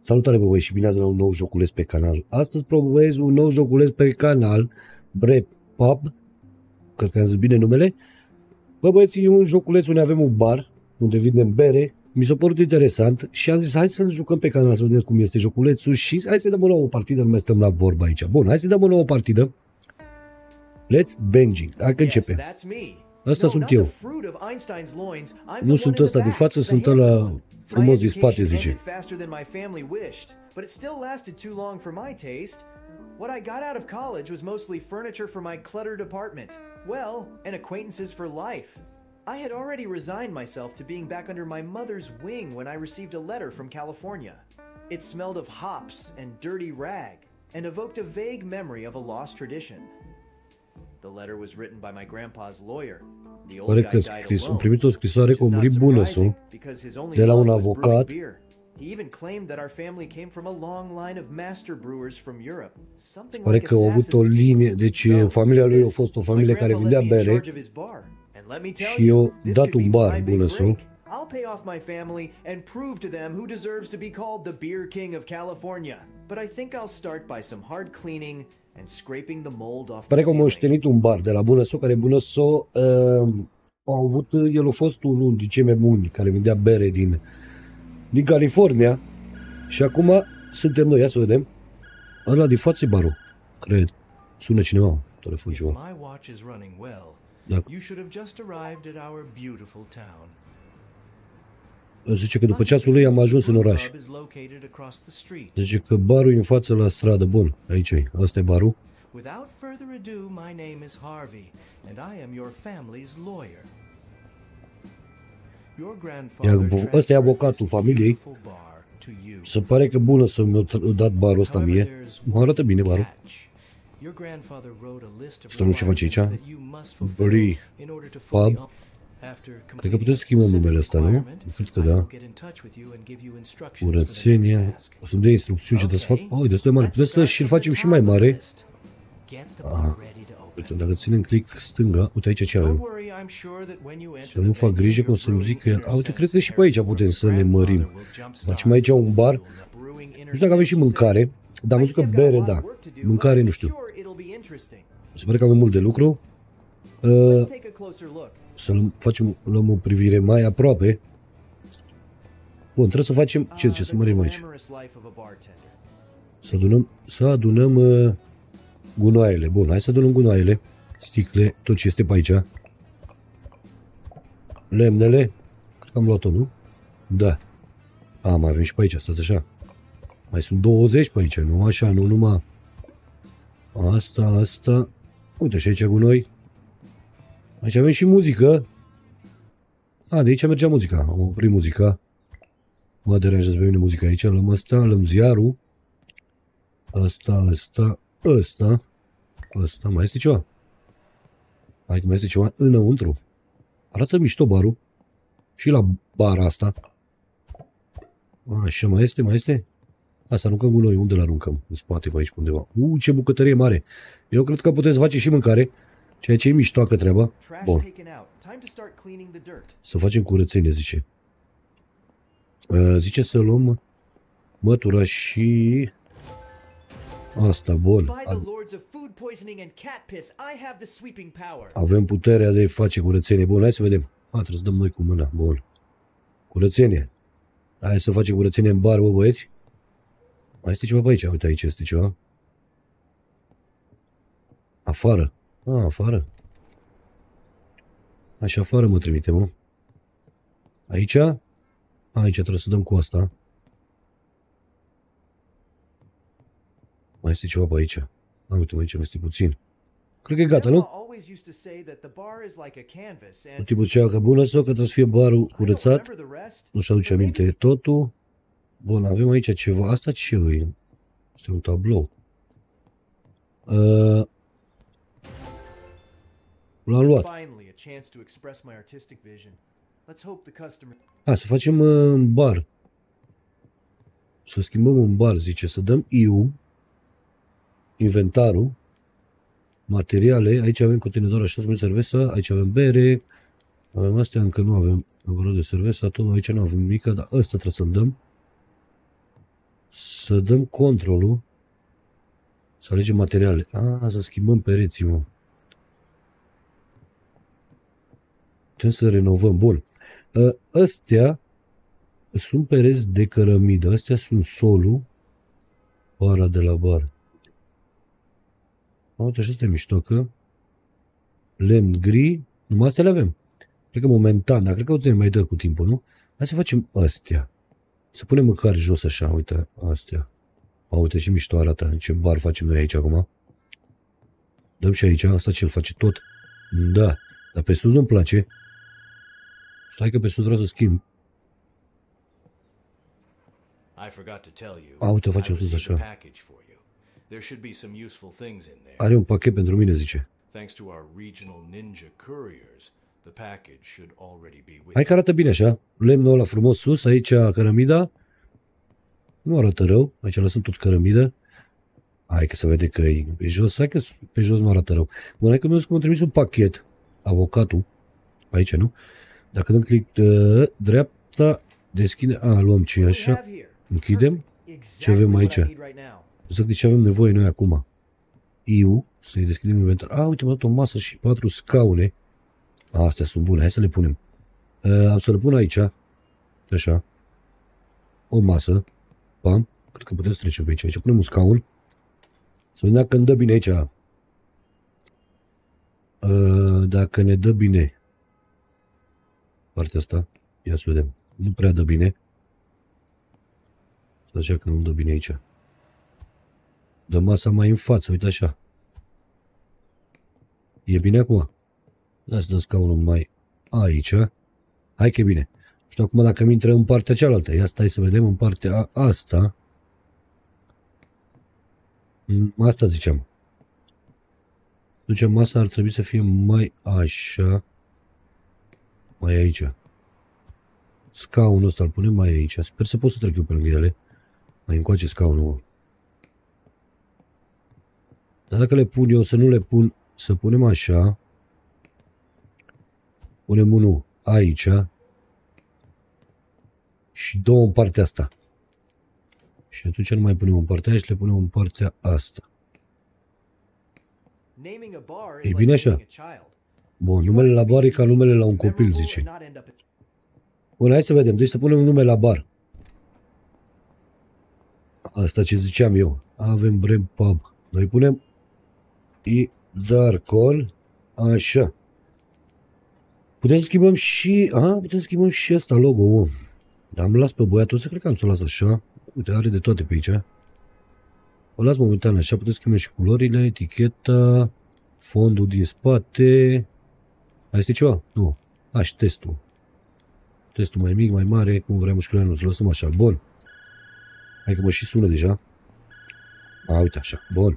Salutare bă, și bine ați venit la un nou joculeț pe canal. Astăzi promovez un nou joculeț pe canal, Brepub, cred că am zis bine numele. Bă băieți, e un joculeț unde avem un bar, unde vindem bere. Mi s-a părut interesant și am zis hai să ne jucăm pe canal să vedem cum este joculețul și hai să dăm o nouă partidă, nu mai stăm la vorba aici. Bun, hai să dăm o nouă partidă. Let's banging. Hai că începem. Asta sunt eu. Nu sunt ăsta de față, sunt ăla frumos din spate, zice. What I got out of college was mostly furniture for my cluttered apartment. Well, and acquaintances for life. I had already resigned myself to being back under my mother's wing when I received a letter from California. It smelled of hops and dirty rag and evoked a vague memory of a lost tradition. The letter was written by my grandpa's lawyer. The old guy died alone. Am primit o scrisoare că a murit bunăsul de la un avocat. He even claimed that our family came from a long line of master brewers from Europe. Something Pare like că au avut o linie, deci familia lui a fost o familie care vindea bere și i-a dat un bar bunăsul. I'll pay off my family and prove to them who deserves to be called the Beer King of California. But I think I'll start by some hard cleaning and scraping the mold off. Pare că au moștenit un bar de la bunăsul, care bunăsul a avut, el a fost unul din cei mai buni care vindea bere din California și acum suntem noi, ia să vedem. Ăla de față e barul, cred. Sună cineva, telefon ceva. Zice că după ceasul lui am ajuns în oraș. Zice că barul e în față la stradă. Bun, aici e, ăsta e barul. Without further ado, my name is Harvey and I am your family's lawyer. Iar ăsta e avocatul familiei. Se pare că bună să mi-a dat barul ăsta mie. Mă arată bine barul. Asta nu ce face aici? Brepub. Cred că putem să schimbăm numele ăsta, nu? Cred că da. Curățenia. O să-mi dea instrucțiuni ce trebuie să fac. Oh, e destul de mare. Putem să și-l facem și mai mare. Uite, dacă ținem click stânga, uite aici ce avem. Să nu fac grijă cum să-mi zic că... uite, cred că și pe aici putem să ne mărim. Facem aici un bar. Nu știu dacă avem și mâncare, dar am văzut că bere, da. Mâncare, nu știu. Se pare că avem mult de lucru. Să luăm o privire mai aproape. Bun, trebuie să facem... Ce zice, să mărim aici? Să adunăm gunoaiele. Bun, hai să adunăm gunoaiele. Sticle, tot ce este pe aici. Lemnele. Cred că am luat-o, nu? Da. Mai avem și pe aici, stați așa. Mai sunt 20 pe aici, nu așa, nu numai. Asta. Uite și aici gunoi. Aici avem și muzică. De aici mergea muzica. Am oprit muzica. Mă deranjează pe mine muzica aici. Luăm asta, luăm ziarul. Ăsta. Mai este ceva? Hai că mai este ceva înăuntru. Arată mișto barul. Și la bara asta. Așa, mai este? Să aruncăm gunoi. Unde l-aruncăm? În spate, pe aici, undeva. Ce bucătărie mare. Eu cred că puteți face și mâncare. Ceea ce e miștoacă treaba. Bun. Să facem curățenie, zice. Zice să luăm mătura și... Asta, bun. Avem puterea de face curățenie. Bun, hai să vedem. Trebuie să dăm noi cu mâna. Bun. Curățenie. Hai să facem curățenie în bar, bă, băieți. Mai este ceva pe aici. Uite, aici este ceva. Afară. Afară. Așa afară mă trimite, mă. Aici? Aici trebuie să dăm cu asta. Mai este ceva pe aici. Uite, aici mai este puțin. Cred că e gata, nu? Un tipul zicea că bună sau că trebuie să fie barul curățat. Nu-și aduce aminte totul. Bun, avem aici ceva. Asta ce e? Este un tablou. L-am luat. Să facem un bar. Să schimbăm un bar, zice. Să dăm IU. Inventarul. Materiale. Aici avem contenedor așa, să cerveza. Aici avem bere. Avem astea, încă nu avem. Am de cerveza, tot aici nu avem nimic, dar ăsta trebuie să-l dăm. Să dăm controlul. Să alegem materiale. Să schimbăm pereții, mă. Putem să renovăm. Bun. Astea sunt pereți de cărămidă. Astea sunt solul. Bara de la bar. Uite, așa este mișto, că lemn gri. Numai astea le avem. Cred că momentan, dar cred că o trebuie mai dă cu timpul, nu? Hai să facem astea. Să punem măcar jos așa, uite, astea. Uite și mișto arată. Ce bar facem noi aici acum. Dăm și aici, asta ce-l face tot. Da, dar pe sus nu-mi place. Stai că pe sus vreau să schimb. Uite, facem sus așa. Are un pachet pentru mine, zice. Hai că arată bine așa. Lemnul ăla frumos sus, aici cărămida. Nu arată rău. Aici lăsăm tot cărămidă. Hai că se vede că e pe jos. Hai că pe jos nu arată rău. Bun, hai că mi-a trimis un pachet. Avocatul. Aici, nu? Dacă dăm click dreapta, deschide. Luăm ce așa. Închidem. Ce avem aici? Exact de ce avem nevoie noi acum. Să-i deschidem inventar. Uite, m-a dat o masă și 4 scaune. Astea sunt bune. Hai să le punem. Am să le pun aici. Așa. O masă. Pam. Cred că putem să trecem pe aici. Aici punem un scaun. Să vedem dacă ne dă bine aici. Dacă ne dă bine. Partea asta. Ia să vedem. Nu prea dă bine. Așa că nu dă bine aici. Dă masa mai în față. Uite așa. E bine acum? Da, să dăm scaunul mai aici. Hai că e bine. Nu știu acum dacă mi intră în partea cealaltă. Ia stai să vedem în partea asta. Asta ziceam. Ducem masa ar trebui să fie mai așa. Mai aici. Scaunul ăsta îl punem mai aici. Sper să pot să trec eu pe lângă ele. Mai încoace scaunul. Dar dacă le pun eu, să nu le pun, să punem așa. Punem unul aici. Și două în partea asta. Și atunci nu mai punem în partea aia și le punem în partea asta. E bine așa? Bun, numele la bar e ca numele la un copil, zice. Bun, hai să vedem. Deci să punem un nume la bar. Asta ce ziceam eu. Avem Breb Pub. Noi punem Darkol. Așa. Putem să schimbăm și... putem să schimbăm și asta, logo-ul. Am las pe băiatul ăsta, cred că am să o las așa. Uite, are de toate pe aici. O las momentan așa, putem schimba și culorile, eticheta, fondul din spate. Mai este ceva? Nu. Și testul. Testul mai mic, mai mare, cum vrem mușchiuleanul, să lăsăm așa. Bun. Hai că mă și sună deja. Uite așa. Bun.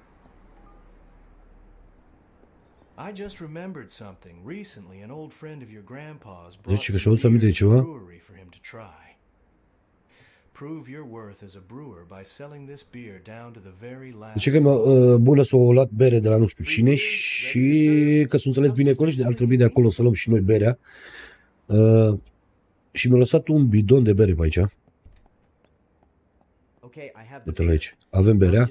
Zice că și-a adus aminte de ceva? Zice că bună s-o luat bere de la nu știu cine și că s-o înțeles bine colegi, ar trebui de acolo să luăm și noi berea. Și mi-a lăsat un bidon de bere pe aici. Uite-l aici. Avem berea.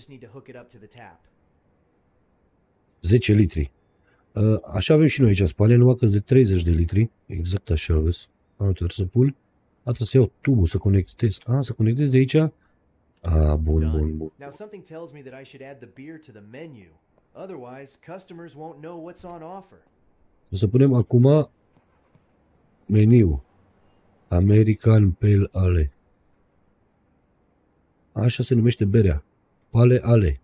10 litri. Așa avem și noi aici în spate, numai că de 30 de litri. Exact așa, vezi? Trebuie să pun. Trebuie să iau tubul, să conectez. Să conectez de aici. Bun, bun, bun. Să punem acum meniu. American Pale Ale. Așa se numește berea. Pale Ale.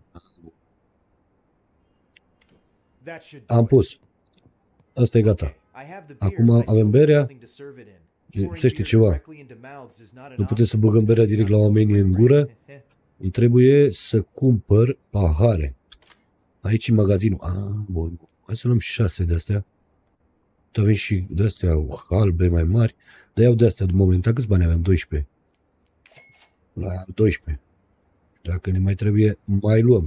Am pus. Asta e gata. Acum avem berea. Lipsește ceva. Nu putem să băgăm berea direct la oamenii în gură. Îmi trebuie să cumpăr pahare. Aici e magazinul. Bun. Hai să luăm 6 de astea. Avem și de astea albe mai mari. Dar iau de astea de momentan. Câți bani avem? 12. La 12. Dacă ne mai trebuie, mai luăm.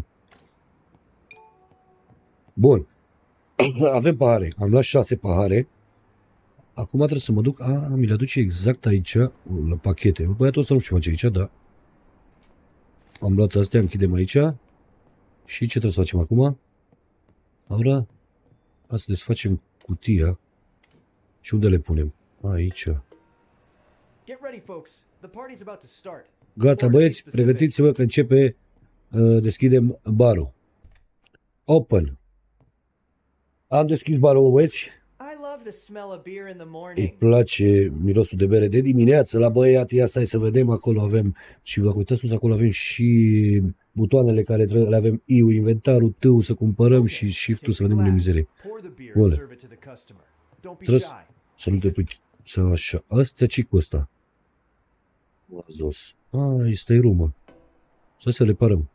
Bun. Avem pahare. Am luat 6 pahare. Acum trebuie să mă duc. Mi le aduce exact aici, la pachete. Băiatul ăsta nu știu ce face aici, da. Am luat astea, închidem aici. Și ce trebuie să facem acum? Aura, să desfacem cutia. Și unde le punem? Aici. Gata, băieți, pregătiți-vă că începe, deschidem barul. Open. Am deschis barul, băieți. Îi place mirosul de bere de dimineață la băiat. Ia să vedem, acolo avem, și vă uitați sus, acolo avem și butoanele care le avem I-ul, inventarul, T-ul, să cumpărăm și Shift-ul să vedem unde mizerie. Bun. Trebuie să nu te pui să așa. Astea ce cu ăsta? Este rumă. Să le parăm.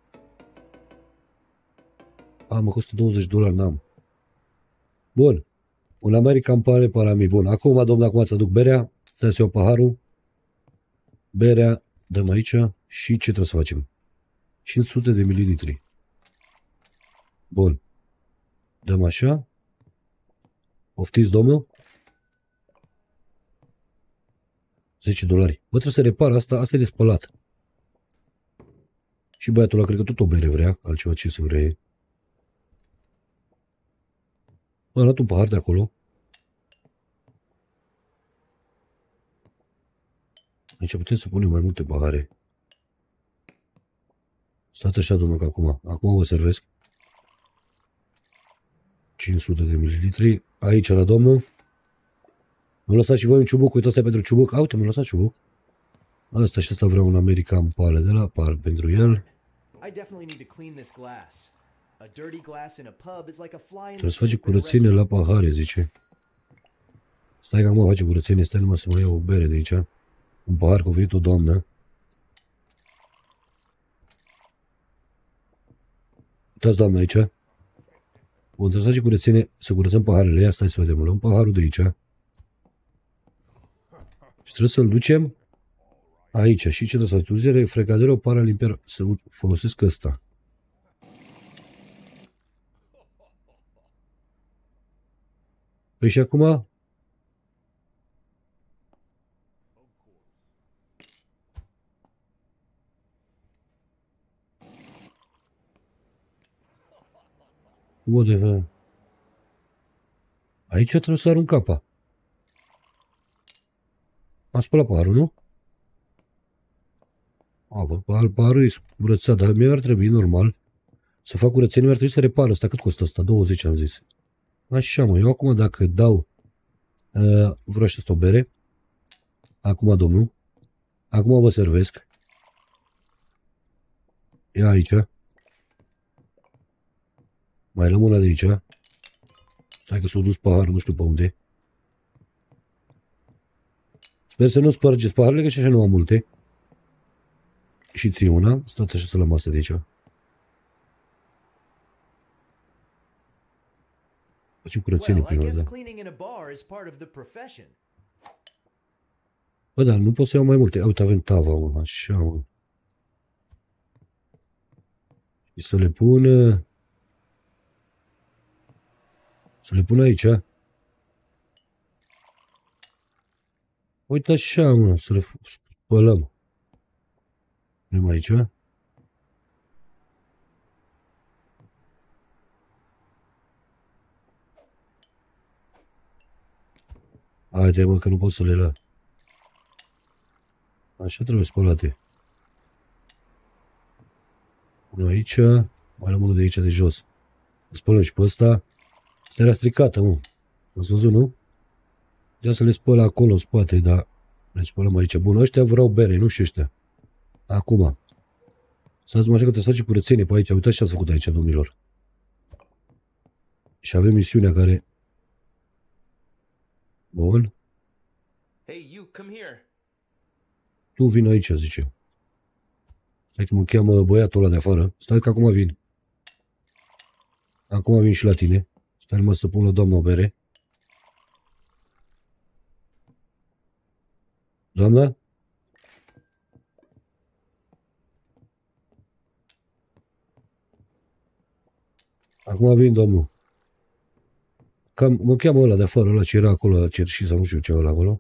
Mă costă $20, n-am. Bun. Un American Pale Parami. Bun. Acum, domnule, acum îți aduc berea. Stai să iau paharul. Berea. Dăm aici. Și ce trebuie să facem? 500 de mililitri. Bun. Dăm așa. Poftiți, domnul? $10. Bă, trebuie să repar asta. Asta e de spălat. Și băiatul ăla cred că tot o bere vrea. Altceva ce să vrea. Am luat un pahar de acolo. Aici putem să punem mai multe pahare. Stați așa, domnul, că acum vă servesc. 500 de mililitri. Aici la domnul. Mă lăsați și voi un ciubuc. Uite, asta e pentru ciubuc. Uite, mă lăsați ciubuc. Asta și asta vreau un American Pale de la par pentru el. Trebuie să faci curățenie la pahare, zice. Stai că acum face curățenie, stai numai să mai iau o bere de aici. Un pahar că a venit o doamnă. Uitați, doamnă, aici. Bun, trebuie să faci curățenie, să curățăm paharele. Ia, stai să vedem. Luăm paharul de aici. Și trebuie să-l ducem aici. Și ce trebuie să faci? Uzere, fregadero, paralimpier. Să folosesc ăsta. Păi și acum? Aici trebuie să arunc apa. Am spălat paharul, nu? Paharul e curățat, dar mie ar trebui, normal, să fac curățenie, mi-ar trebui să repar ăsta. Cât costă ăsta? 20, am zis. Așa, mă, eu acum dacă dau vreau să o bere. Acum, domnul. Acum vă servesc. Ia aici. Mai luăm una de aici. Stai că s-a dus paharul, nu știu pe unde. Sper să nu spargeți paharele, că și așa nu am multe. Și ții una. Stați așa să la masă de aici. Facem curățenie prima dată. Bă, dar nu pot să iau mai multe. Uite, avem tava, mă. Așa, mă. Și să le pun... Să le pun aici. Uite așa, mă. Să le spălăm. Punem aici. Haide, mă, că nu pot să le las. Așa trebuie spălate. Unul aici. Mai luăm unul de aici, de jos. Spălăm și pe ăsta. Asta era stricată, mă. Ați văzut, nu? Ia să le spăl acolo, în spate, dar le spălăm aici. Bun, ăștia vreau bere, nu și ăștia. Acum. Stați-mă așa că trebuie să faci curățenie pe aici. Uitați ce ați făcut aici, domnilor. Și avem misiunea care... Bun. Hey, you, come here. Tu vin aici, zice. Stai că mă cheamă băiatul ăla de afară. Stai că acum vin. Acum vin și la tine. Stai numai să pun la doamna o bere. Doamna? Acum vin, domnul. Mă cheamă ăla de afară, ăla ce era acolo, la cerșii sau nu știu ce ăla acolo.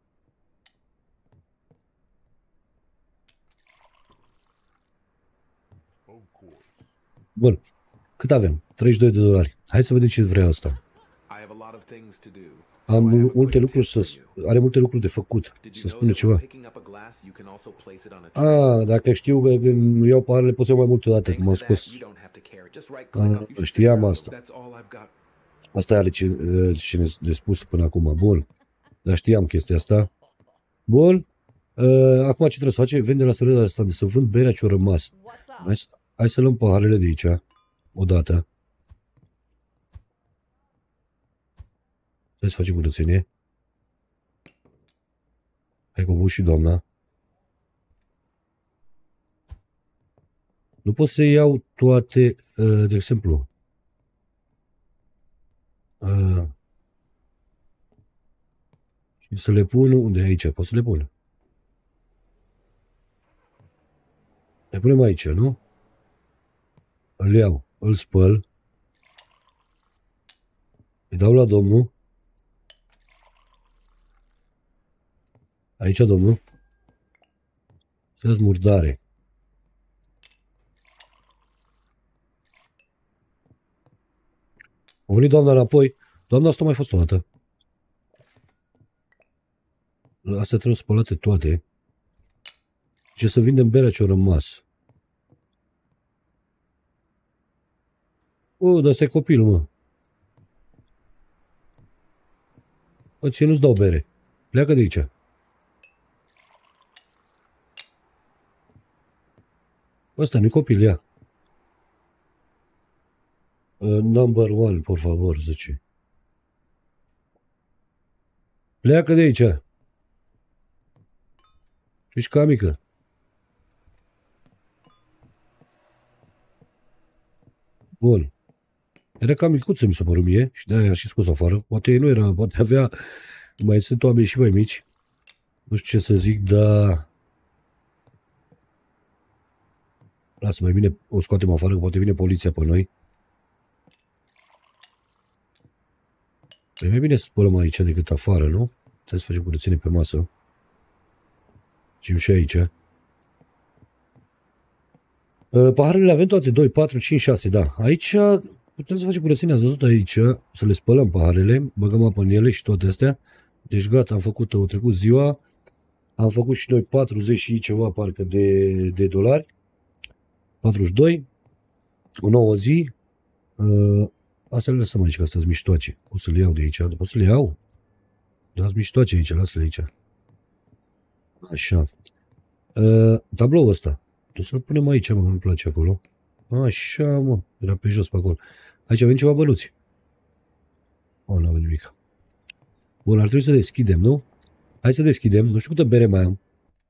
Bun. Cât avem? $32. Hai să vedem ce vrea asta. Am multe lucruri are multe lucruri de făcut. Să spună ceva. Dacă știu că când iau paharele pot să iau mai multe date, cum am scos. Știam asta. Asta are ce de spus până acum. Bun. Dar știam chestia asta. Bun. Acum ce trebuie să face? Vende la sărăda asta de să vând berea ce-o rămas. Hai să luăm paharele de aici. Odată. Hai să facem curățenie. Hai că și doamna. Nu pot să iau toate, de exemplu. Și să le pun unde aici? Pot să le pun. Le punem aici, nu? Îl iau, îl spăl. Îi dau la domnul. Aici, domnul. Să-ți murdare. A venit doamna înapoi. Doamna asta mai fost o dată. Astea trebuie spălate toate. Ce să vindem berea ce-o rămas. Dar ăsta e copilul, mă. Ție nu-ți dau bere. Pleacă de aici. Ăsta nu-i copil, ia. Number one, por favor, zice. Pleacă de aici. Ești ca mică. Bun. Era cam micuță, mi s-a părut mie, și de-aia și scos afară. Poate nu era, poate avea, mai sunt oameni și mai mici. Nu știu ce să zic, dar... Lasă, mai bine o scoatem afară, că poate vine poliția pe noi. E mai bine să spălăm aici decât afară, nu? Trebuie să facem curățenie pe masă. Și aici. Paharele le avem toate, 2, 4, 5, 6, da. Aici putem să facem curățenie, ați văzut aici, să le spălăm paharele, băgăm apă în ele și toate astea. Deci gata, am făcut, o trecut ziua, am făcut și noi 40 și ceva parcă de dolari. 42, o nouă zi. Astea le lăsăm aici, că astea sunt miștoace. O să le iau de aici, pot să le iau? Da, sunt miștoace aici, lasă-le aici. Așa. Tabloul ăsta. Trebuie să-l punem aici, mă, nu-mi place acolo. Așa, mă, era pe jos pe acolo. Aici avem ceva bănuți. Nu avem nimic. Bun, ar trebui să deschidem, nu? Hai să deschidem. Nu știu câtă bere mai am.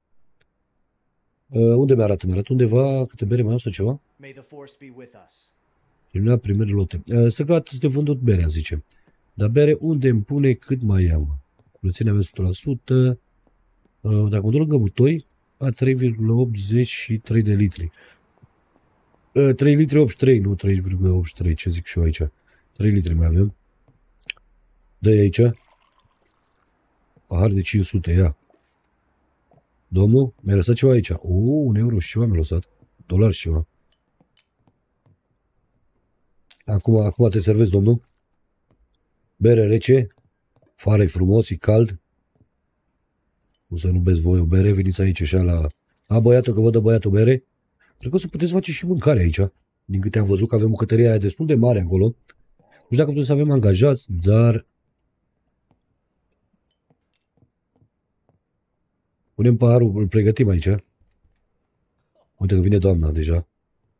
Unde mi-arată? Mi-arată undeva câte bere mai am sau ceva? Terminat primele lote. Să gata de vândut berea, zice. Dar bere unde îmi pune cât mai am? Curățenia avem 100%. Dacă mă duc lângă butoi, a 3,83 de litri. 3 litri 83, nu 3,83, ce zic și eu aici. 3 litri mai avem. Dă-i aici. Pahar de 500, ia. Domnul, mi-a lăsat ceva aici. Un euro și ceva mi-a lăsat. Dolari și ceva. Acum te servezi, domnul. Bere rece. Fară e frumos, e cald. O să nu beți voi o bere, veniți aici așa la... băiatul, că vă dă băiatul bere. Cred că o să puteți face și mâncare aici. Din câte am văzut că avem bucătăria aia destul de mare acolo. Nu știu dacă putem să avem angajați, dar... Punem paharul, îl pregătim aici. Uite că vine doamna deja.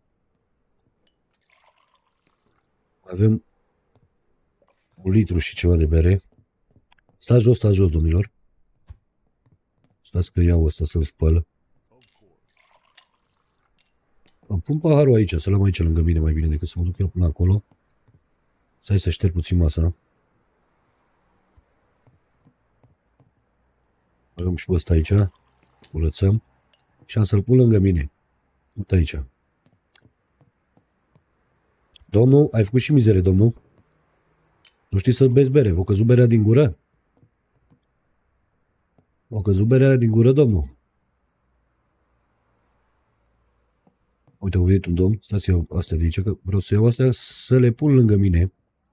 Avem 1 litru și ceva de bere. Stați jos, domnilor. Stați că iau ăsta să-l spăl. Îmi pun paharul aici, să-l am aici lângă mine mai bine decât să mă duc eu până acolo. Stai să șterg puțin masa. Băgăm și pe ăsta aici. Curățăm. Și am să-l pun lângă mine. Uite aici. Domnul, ai făcut și mizerie, domnul. Nu știi să beți bere. V-a căzut berea din gură? V-a căzut berea din gură, domnul. Uite, a venit un domn. Stați eu astea de aici, că vreau să iau astea să le pun lângă mine.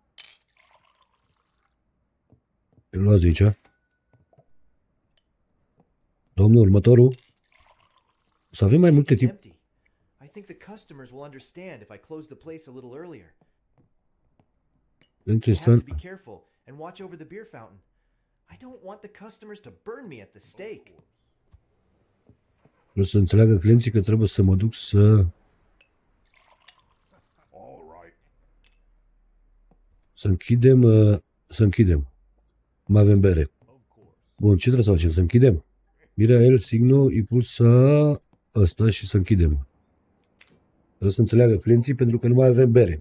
Le luați de aici. Domnul, următorul. O să avem mai multe It's tip. empty. I think the customers will understand if I close the place a little earlier. Pentru I have to asta, be careful and watch over the beer fountain. I don't want the customers to burn me at the stake. vreau să înțeleagă clienții că trebuie să mă duc să... Să închidem, să închidem. Mai avem bere. Bun, ce trebuie să facem? Să închidem. Mira el, signo, impulsa ăsta și să închidem. Trebuie să înțeleagă clienții pentru că nu mai avem bere.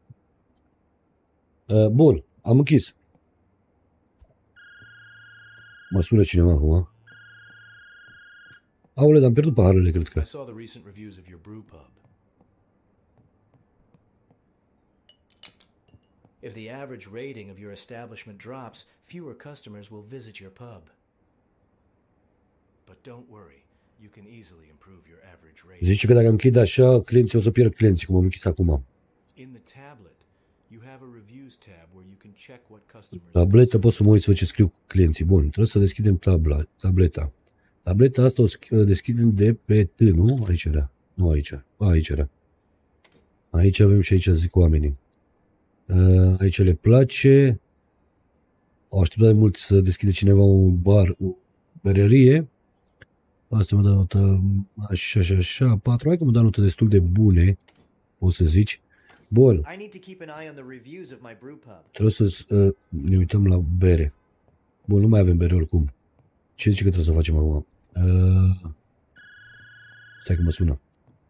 Bun, am închis. Mă sună cineva acum. Aole, dar am pierdut paharele, cred că. I saw the recent reviews of your brew pub. If the average rating of your establishment drops, fewer customers will visit your pub. But don't worry, you can easily improve your average rating. Zice că dacă închid așa, clienții o să pierd clienții, cum am închis acum. In the tablet, you have a reviews tab where you can check what customers. Tabletă, pot să mă uit să văd ce scriu clienții. Bun, trebuie să deschidem tableta. Tableta asta o deschidem de pe T, nu? Aici era. Nu aici. Aici era. Aici avem și aici zic oamenii. Aici le place. Au așteptat de mult să deschide cineva un bar, o berărie. Asta mă dă notă așa, 4. Hai că mă dă notă destul de bune, o să zici. Bun, I need to keep an eye on the reviews of my brew pub. trebuie să ne uităm la bere. Bun, nu mai avem bere oricum. Ce zice că trebuie să facem acum? Stai că mă sună.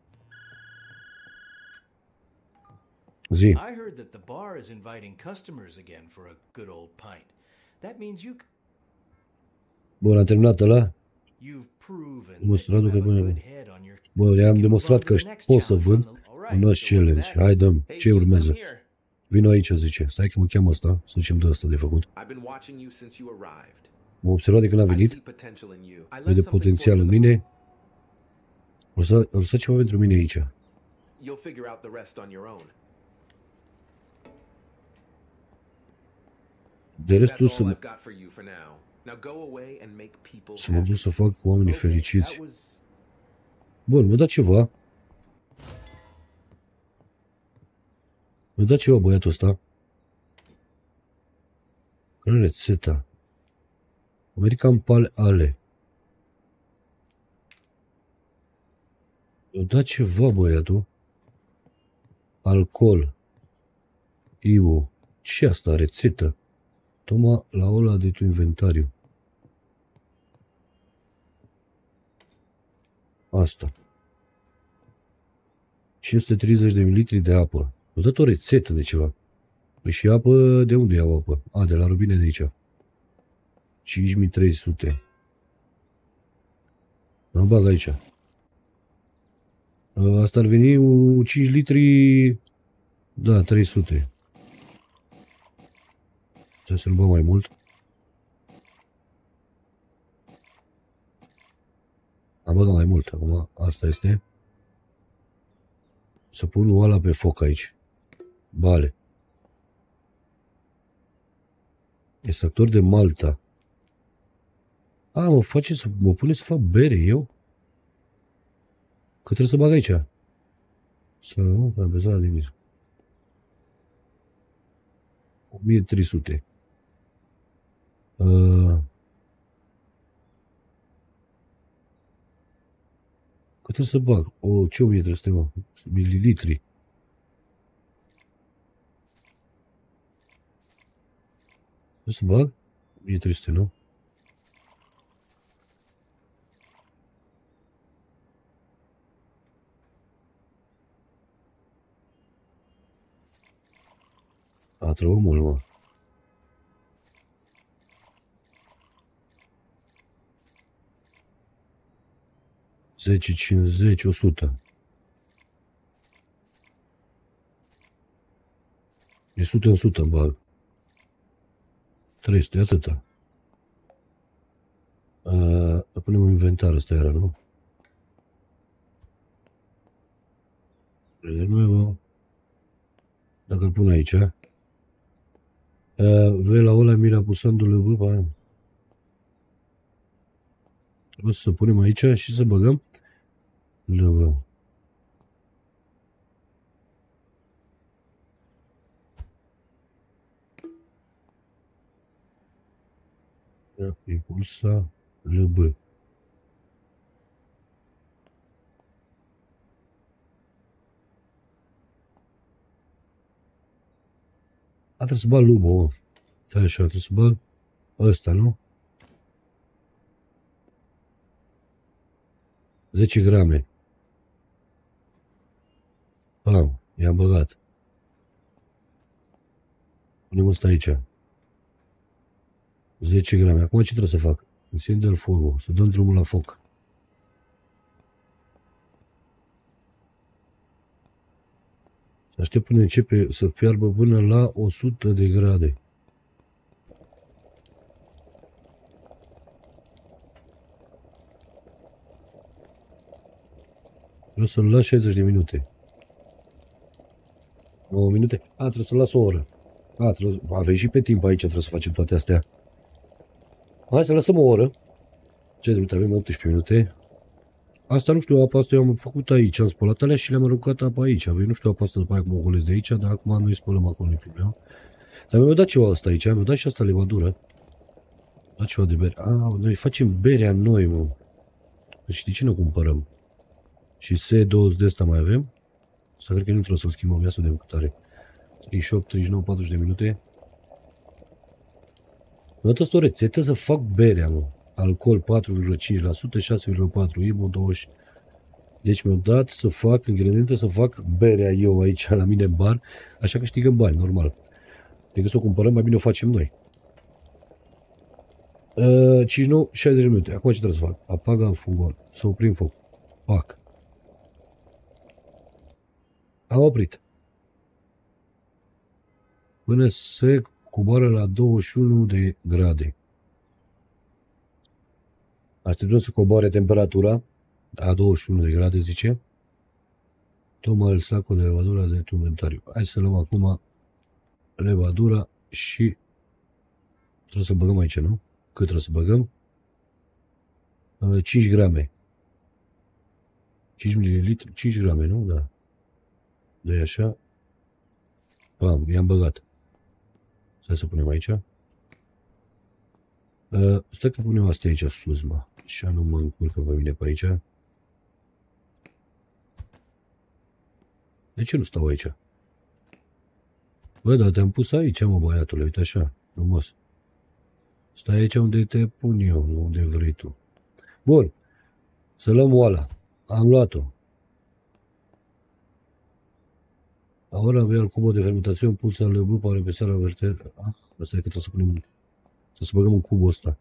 Zi. I heard that the bar is inviting customers again for a good old pint. That means Bun, am terminat ăla. you've proven Demonstratul that you că have a bune. good head on your. Bă, le-am demonstrat că pot să vând un nou challenge. Hai, dăm. Hey, Ce you, urmează? come here. Vino aici, zice. Stai că mă cheamă ăsta, să zicem de ăsta de făcut. I've been watching you since you arrived. M-a observat de când a I venit. see potential in you. I left Vede something potențial for în you. mine. O să lăsa ceva pentru mine aici. You'll figure out the rest on your own. De restul That's all să I've got for you for now. Now go away and make people mă happy. duc să fac oamenii Okay, fericiți. that was... Bun, mă da ceva. Mă da ceva băiatul ăsta. Care rețeta? American Pale Ale. Mi-a dat ceva băiatul. Alcool. Iu. Ce asta? Rețetă. Toma la ăla de tu inventariu. Asta. 530 de mililitri de apă. Mi-a dat o rețetă de ceva. Păi și apă, de unde iau apă? A, de la rubine de aici. 5300. Mă bag aici. Asta ar veni 5 litri... Da, 300. Trebuie să-l bag mai mult. Am băgat mai mult acum. Asta este. Să pun oala pe foc aici. Bale. Extractor de malta. A, mă pune să fac bere eu? Că trebuie să bag aici. Să nu, am bezat la nimic. 1300. Că trebuie să bag. Ce 1300, mă? Mililitri. Trebuie să bag? 1300, nu? A trebuit mult, mă. Zece, 50, 100. De 100 în 100 bag. 300, atâta. Punem un inventar, ăsta era, nu? De nuevo. Dacă îl pun aici. Ve la ăla mira pusandu-le bă. Trebuie să punem aici și să băgăm. LV. Impulsa LB. Trebuie să bag lubă, stai așa, trebuie să bag ăsta, nu? 10 grame. Pam, i-am băgat. Punem ăsta aici. 10 grame. Acum ce trebuie să fac? Încinde-l focul, să dăm drumul la foc. Să aștept până începe să fiarbă până la 100 de grade. Vreau să-l las 60 de minute. 9 minute? Trebuie să-l las o oră. Avem și pe timp aici, trebuie să facem toate astea. Hai să lăsăm o oră. Ce minute avem? 18 minute. Asta nu știu, apa asta eu am făcut aici, am spălat alea și le-am aruncat apa aici. Nu știu apa asta după aia cum o golesc de aici, dar acum noi spălăm acolo, nu problemă. Dar mi-a dat ceva asta aici, mi-a dat și asta levadură. Dat ceva de bere. Noi facem berea noi, mă. Deci de ce nu cumpărăm? Și S20 de asta mai avem. Asta cred că nu trebuie să-l schimbăm, ia să vedem cât are. 38, 39, 40 de minute. Mi-a dat asta o rețetă să fac berea, mă. Alcool 4,5%, 6,4 IBU, 20. Deci mi-au dat să fac ingrediente, să fac berea eu aici la mine în bar, așa că câștigăm bani, normal. Decât să o cumpărăm, mai bine o facem noi. 59, 60 de minute. Acum ce trebuie să fac? Apaga fugul, să oprim foc. Pac. Am oprit. Până se coboară la 21 de grade. Așteptăm să coboare temperatura la 21 de grade, zice. Toma el saco de levadura de tu inventariu. Hai să luăm acum levadura și trebuie să băgăm aici, nu? Cât trebuie să băgăm? 5 grame. 5 ml, 5 grame, nu? Da. Dă-i așa. Pam, i-am băgat. Stai să punem aici. Stai că punem astea aici sus, mă. Așa nu mă încurcă pe mine pe aici. De ce nu stau aici? Bă, dar te-am pus aici, mă, băiatule, uite așa, frumos. Stai aici unde te pun eu, unde vrei tu. Bun. Să luăm oala. Am luat-o. Ahora avea el cubo de fermentație, pulsa le grupa repesarea verter. Asta e că trebuie să punem, trebuie să băgăm în cubul ăsta.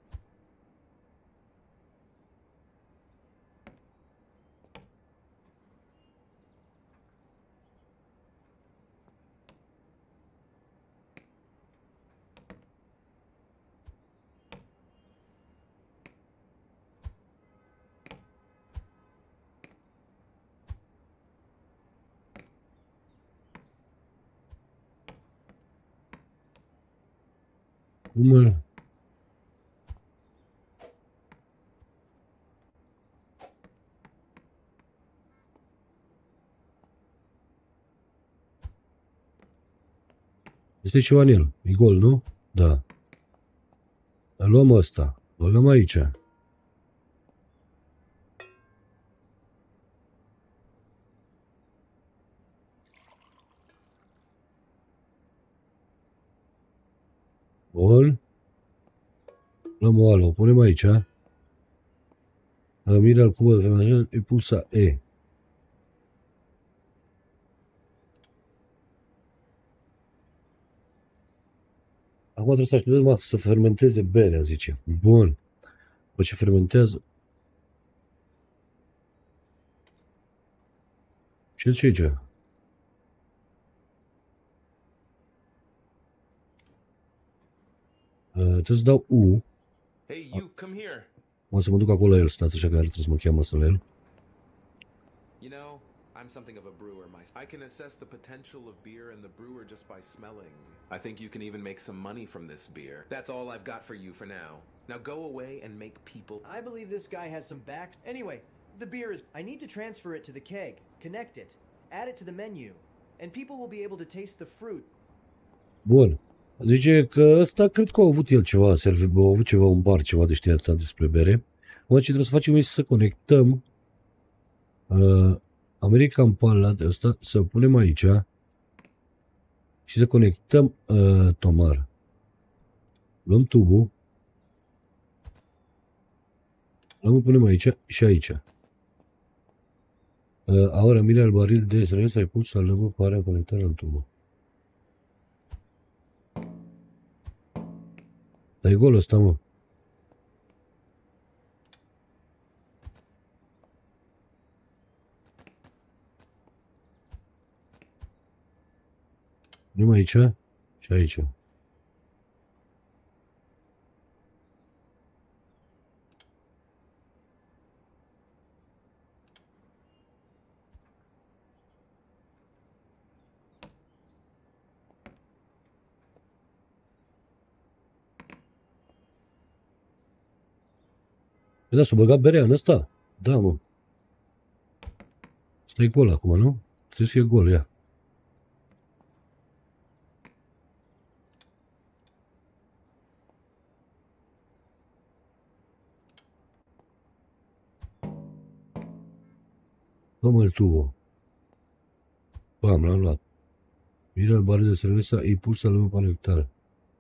Număr. Este ceva în el. E gol, nu? Da. Luăm ăsta. Băgăm aici. Bun. Luăm o ală. O punem aici. Mira al cubo de fermentación y pulsa E. Acum trebuie să așteptăm să fermenteze berea, zice. Bun. După ce fermentează... Ce zice aici? Trebuie să dau U. Hey, you, come here. O să mă duc acolo la el, stați așa că trebuie să mă cheamă să la el. You know, I'm something of a brewer myself. I can assess the potential of beer and the brewer just by smelling. I think you can even make some money from this beer. That's all I've got for you for now. Now go away and make people... I believe this guy has some backs. Anyway, the beer is... I need to transfer it to the keg, connect it, add it to the menu, and people will be able to taste the fruit. Bun. Zice că ăsta cred că a avut el ceva, a avut ceva, un bar, ceva de știat despre bere. Acum ce trebuie să facem este să conectăm American Palate ăsta, să punem aici și să conectăm Tomar. Luăm tubul, îl punem aici și aici. Ahora mira el barril de cerveza y pulsa luego para conectar al tubo. Dar e gol ăsta, mă. Punem aici și aici. Da, s-a băgat berea în ăsta? Da, mă. Asta e gol acum, nu? Trebuie să fie gol, ia. Toma el tubo. Bam, l-am luat. Mira el barril de cerveza y pulsa luego para conectar.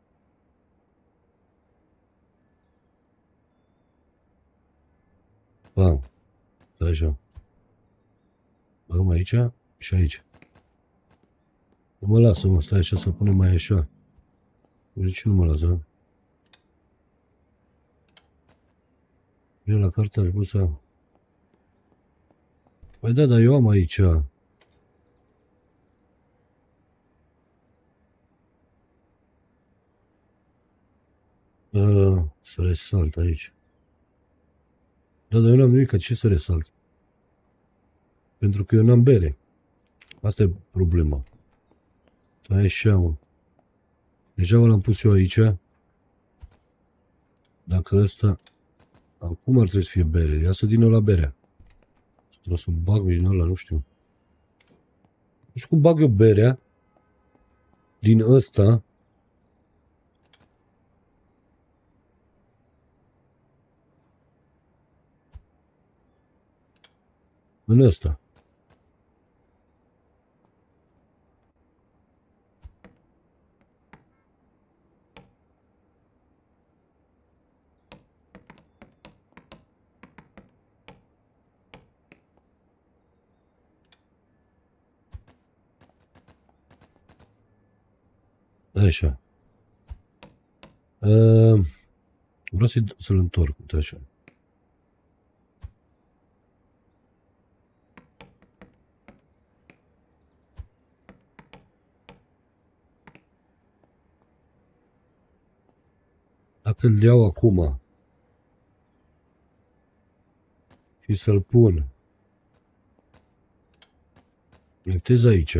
Bam. Stai așa. Băgăm aici și aici. Nu mă lasă, mă, stai așa să punem mai așa. De ce nu mă lasă? Vine la carte, aș pus să... Păi da, dar eu am aici. Să resalt aici. Da, dar eu n-am nimic, ce să resalt? Pentru că eu n-am bere. Asta e problema. Așa, mă. Deja l-am pus eu aici. Dacă ăsta... Acum ar trebui să fie bere. Ia să din ăla berea. Trebuie să bag din ăla, nu știu. Nu știu cum bag eu berea din ăsta. În ăsta. Așa. Vreau să-l întorc, uite așa. Dacă îl iau acum și să-l pun, conectez aici.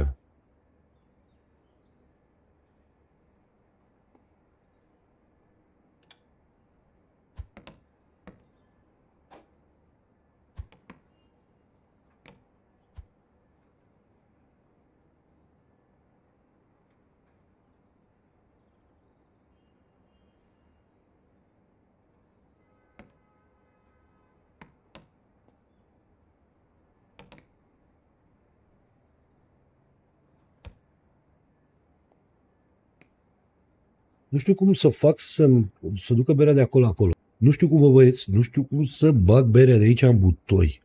Nu știu cum să fac să ducă berea de acolo acolo. Nu știu cum, băieți, nu știu cum să bag berea de aici în butoi.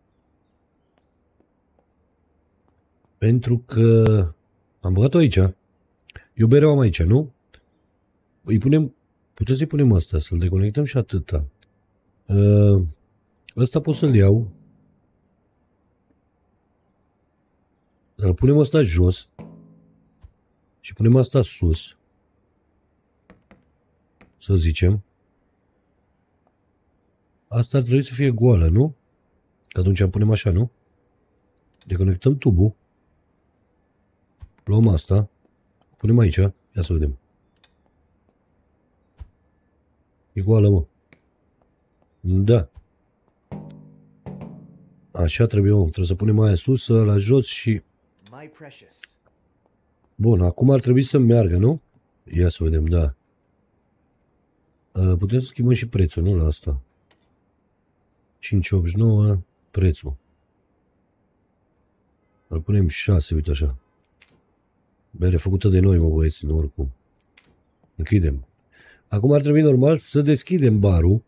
Pentru că am băgat-o aici. Eu berea am aici, nu? Îi punem, putem să-i punem asta, să-l deconectăm și atâta. Ăsta pot să-l iau. Dar punem asta jos. Și punem asta sus. Să zicem. Asta ar trebui să fie goală, nu? Că atunci punem așa, nu? Deconectăm tubul. Luăm asta. Punem aici. Ia să vedem. E goală, mă. Da. Așa trebuie, mă. Trebuie să punem aia sus, la jos și... Bun, acum ar trebui să meargă, nu? Ia să vedem, da. Putem să schimbăm și prețul, nu, la asta. 5,89 prețul. Îl punem 6, uite așa. Bere făcută de noi, mă, băieți, nu oricum. Închidem. Acum ar trebui normal să deschidem barul.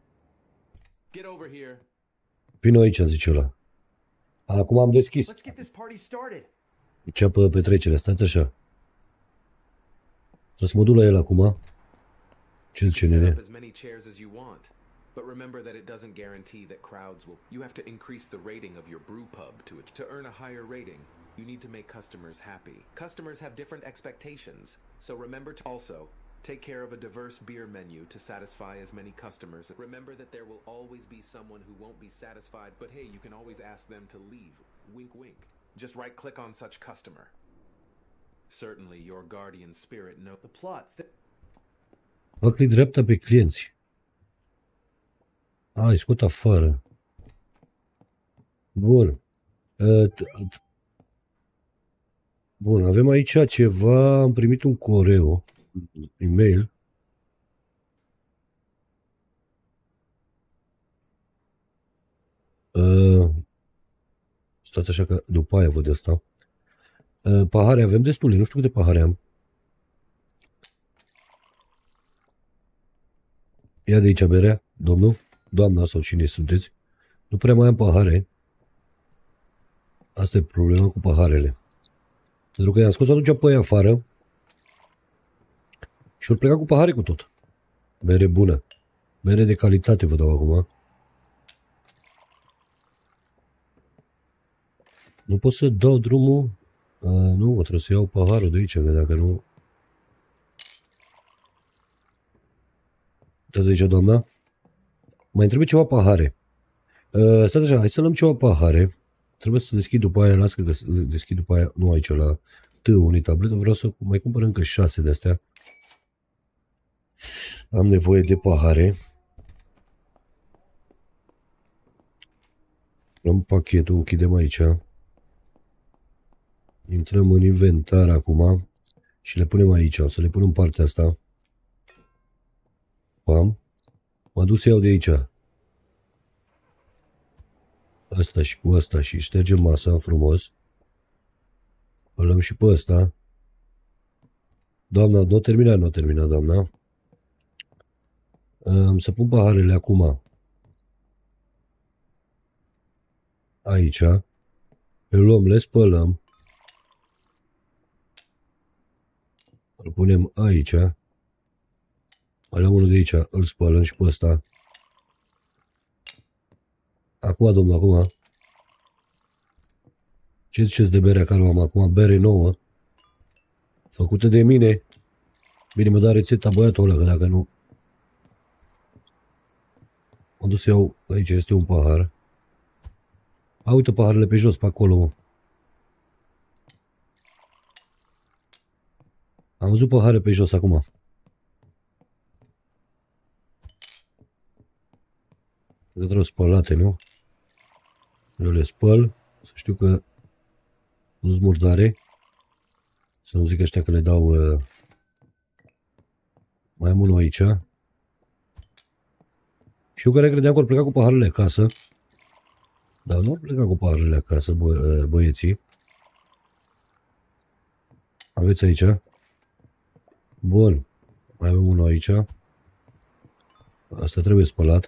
Vino aici, zice ăla. Acum am deschis. Înceapă petrecerea, stați așa. Trebuie să mă duc la el acum. Ce zice, nene? But remember that it doesn't guarantee that crowds will. You have to increase the rating of your brew pub to earn a higher rating. You need to make customers happy. Customers have different expectations, so remember to also take care of a diverse beer menu to satisfy as many customers. Remember that there will always be someone who won't be satisfied, but hey, you can always ask them to leave. Wink wink. Just right click on such customer. Certainly your guardian spirit knows the plot. Bă, click dreapta pe clienți. Îi scot afară. Bun. Bun, avem aici ceva. Am primit un coreu. E-mail. Stați așa că după aia văd asta. Pahare avem destule. Nu știu câte pahare am. Ia de aici berea, domnul. Doamna sau cine sunteți. Nu prea mai am pahare. Asta e problema cu paharele. Pentru că i-am scos atunci pe aia afară. Și ori pleca cu pahare cu tot. Bere bună. Bere de calitate vă dau acum. Nu pot să dau drumul. Nu, trebuie să iau paharul de aici. Că dacă nu... Uitați aici, doamna. Mai trebuie ceva pahare. Stați așa, hai să luăm ceva pahare. Trebuie să deschid după aia, las că deschid după aia, nu aici la unii tabletă. Vreau să mai cumpăr încă 6 de astea. Am nevoie de pahare. Luăm pachetul, închidem aici. Intrăm în inventar acum și le punem aici. O să le punem în partea asta. Pam. Mă duc să iau de aici. Asta și cu asta și ștergem masa frumos. Îl luăm și pe ăsta. Doamna, nu termina, doamna. Am să pun paharele acum. Aici. Le luăm, le spălăm. Îl punem aici. Mai luăm unul de aici, îl spălăm și pe ăsta. Acum, domnul, acum. Ce ziceți de berea care o am acum? Bere nouă. Făcută de mine. Bine, mă da rețeta băiatul ăla, că dacă nu... Mă duc să iau... Aici este un pahar. Uite paharele pe jos, pe acolo. Am văzut pahare pe jos acum. Că trebuie spălate, nu? Eu le spăl, să știu că nu-s murdare. Să nu zic ăștia că le dau... Mai am unul aici. Și eu care credeam că ori pleca cu paharele acasă. Dar nu ori pleca cu paharele acasă, băieții. Aveți aici? Bun. Mai avem unul aici. Asta trebuie spălat.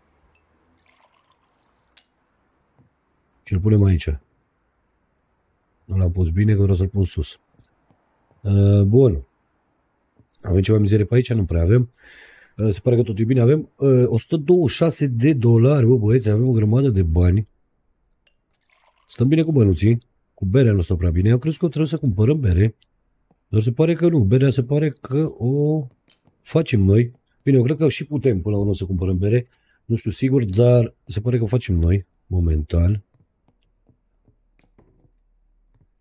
Și îl punem aici. Nu l-am pus bine, că vreau să-l pun sus. Bun. Avem ceva mizerie pe aici? Nu prea avem. Se pare că tot e bine. Avem $126, bă, băieți. Avem o grămadă de bani. Stăm bine cu bănuții. Cu berea nu stăm prea bine. Eu crezut că trebuie să cumpărăm bere. Dar se pare că nu. Berea se pare că o facem noi. Bine, eu cred că și putem până la urmă să cumpărăm bere. Nu știu sigur, dar se pare că o facem noi. Momentan.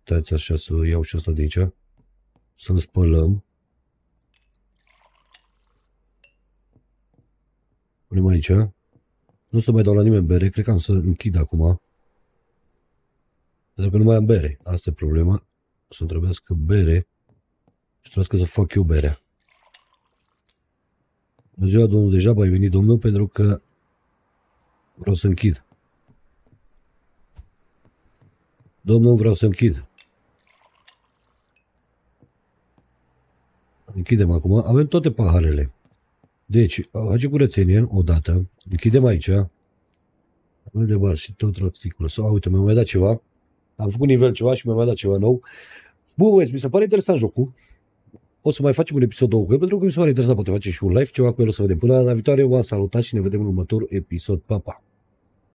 Stați așa să iau și asta de aici. Să-l spălăm. Punem aici. Nu să mai dau la nimeni bere. Cred că am să închid acum. Pentru că nu mai am bere. Asta e problema. Să-mi trebuiască bere. Și trebuiască să fac eu berea. Bună ziua, domnul, deja ai venit, domnul, pentru că vreau să închid. Domnul, vreau să închid. Închidem acum. Avem toate paharele. Deci, face curățenie odată. Închidem aici. Avem de bar și tot roticulă. Sau, uite, mi-a mai dat ceva. Am făcut nivel ceva și mi-a mai dat ceva nou. Bun, băieți, mi se pare interesant jocul. O să mai facem un episod 2 cu el, pentru că mi se pare interesant. Poate face și un live, ceva cu el, o să vedem. Până la viitoare, v-am salutat și ne vedem în următorul episod. Pa, pa!